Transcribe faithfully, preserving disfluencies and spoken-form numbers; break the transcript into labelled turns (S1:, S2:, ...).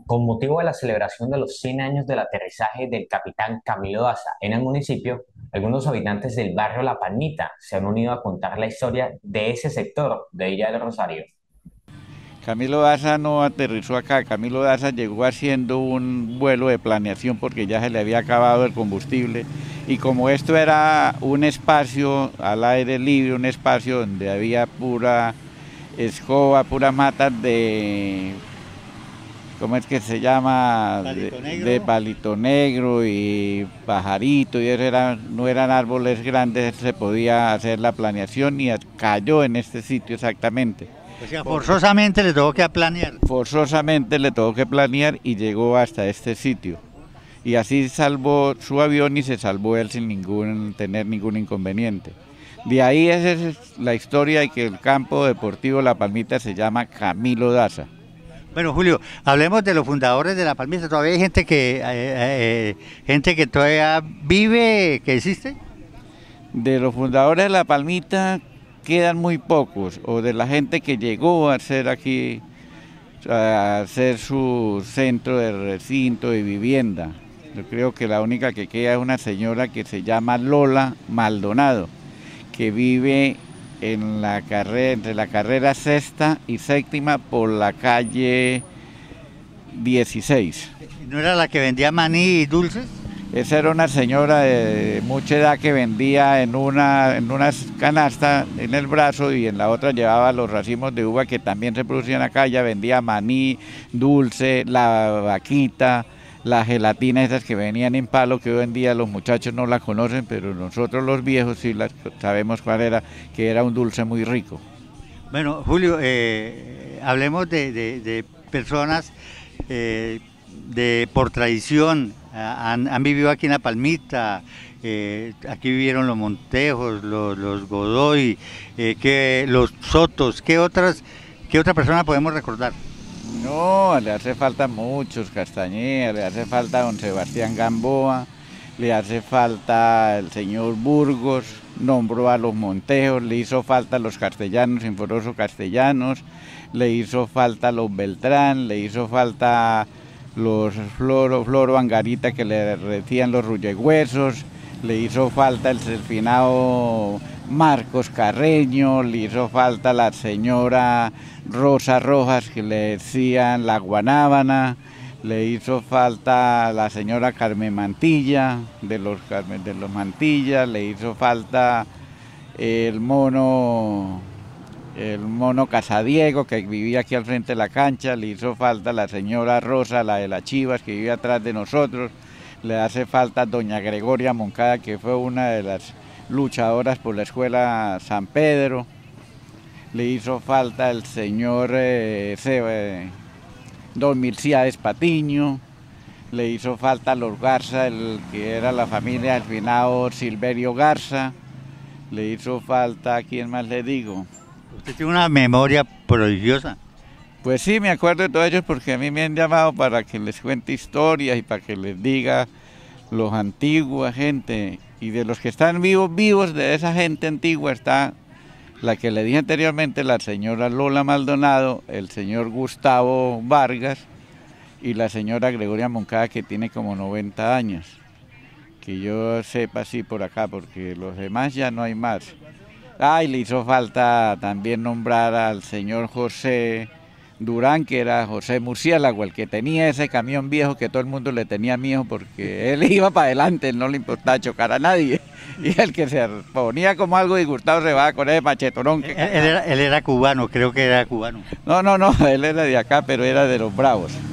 S1: Con motivo de la celebración de los cien años del aterrizaje del capitán Camilo Daza en el municipio, algunos habitantes del barrio La Palmita se han unido a contar la historia de ese sector de Villa del Rosario.
S2: Camilo Daza no aterrizó acá, Camilo Daza llegó haciendo un vuelo de planeación porque ya se le había acabado el combustible y como esto era un espacio al aire libre, un espacio donde había pura escoba, pura mata de, ¿cómo es que se llama?
S3: Palito
S2: De, de
S3: negro.
S2: palito negro y pajarito, y eso era, no eran árboles grandes, se podía hacer la planeación y cayó en este sitio exactamente.
S3: O sea, forzosamente le tuvo que planear.
S2: Forzosamente le tuvo que planear y llegó hasta este sitio. Y así salvó su avión y se salvó él sin ningún, tener ningún inconveniente. De ahí esa es la historia de que el campo deportivo La Palmita se llama Camilo Daza.
S3: Bueno, Julio, hablemos de los fundadores de La Palmita. Todavía hay gente que, eh, eh, gente que todavía vive, que existe.
S2: De los fundadores de La Palmita quedan muy pocos, o de la gente que llegó a ser aquí, a ser su centro de recinto y vivienda. Yo creo que la única que queda es una señora que se llama Lola Maldonado, que vive en la carrera, entre la carrera sexta y séptima por la calle dieciséis.
S3: ¿No era la que vendía maní y dulces?
S2: Esa era una señora de mucha edad que vendía en una, en una canasta en el brazo y en la otra llevaba los racimos de uva que también se producían acá. Ella vendía maní, dulce, la vaquita, la gelatina, esas que venían en palo, que hoy en día los muchachos no la conocen, pero nosotros los viejos sí las sabemos cuál era, que era un dulce muy rico.
S3: Bueno, Julio, eh, hablemos de, de- de personas eh, de por tradición, ah, han, han vivido aquí en La Palmita, eh, aquí vivieron los Montejos, los, los Godoy, eh, que, los Sotos, ¿qué otras, qué otra persona podemos recordar?
S2: No, le hace falta muchos, Castañeda, le hace falta don Sebastián Gamboa, le hace falta el señor Burgos, nombró a los Montejos, le hizo falta a los castellanos, Sinforoso Castellanos, le hizo falta a los Beltrán, le hizo falta los Floro, Floro Angarita que le decían los Rullegüesos, le hizo falta el finado Marcos Carreño, le hizo falta la señora Rosa Rojas que le decían la Guanábana, le hizo falta la señora Carmen Mantilla, de los, Carmen, de los Mantilla, le hizo falta el mono, el mono Casadiego que vivía aquí al frente de la cancha, le hizo falta la señora Rosa, la de las Chivas que vivía atrás de nosotros, le hace falta doña Gregoria Moncada que fue una de las luchadoras por la escuela San Pedro, le hizo falta el señor eh, eh, don Milciades Patiño, le hizo falta a los Garza, el que era la familia del finado Silverio Garza, le hizo falta, ¿a quién más le digo?
S3: Usted tiene una memoria prodigiosa.
S2: Pues sí, me acuerdo de todos ellos porque a mí me han llamado para que les cuente historias y para que les diga los antiguos gente. Y de los que están vivos, vivos de esa gente antigua está la que le dije anteriormente, la señora Lola Maldonado, el señor Gustavo Vargas y la señora Gregoria Moncada que tiene como noventa años. Que yo sepa así por acá, porque los demás ya no hay más. Ah, y le hizo falta también nombrar al señor José Durán, que era José Murciélago, el que tenía ese camión viejo que todo el mundo le tenía miedo porque él iba para adelante, no le importaba chocar a nadie. Y el que se ponía como algo disgustado se va con ese machetonón. Que...
S3: Él, él era, él era cubano, creo que era cubano.
S2: No, no, no, él era de acá, pero era de los Bravos.